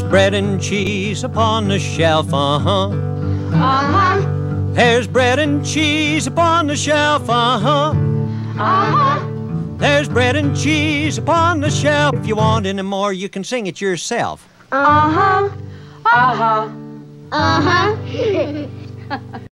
bread and cheese upon the shelf, uh-huh. Uh-huh. There's bread and cheese upon the shelf, uh-huh. Uh-huh. There's bread and cheese upon the shelf. If you want any more, you can sing it yourself. Uh-huh. Uh-huh. Uh-huh.